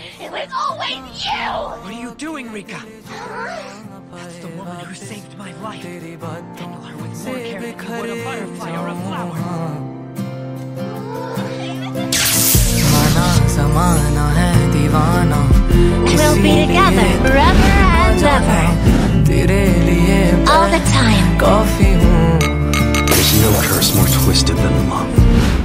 It was always you! What are you doing, Rika? That's the woman who saved my life. Handle her with more care than you would a butterfly or a flower. We'll be together forever and ever. All the time. There's no curse more twisted than love.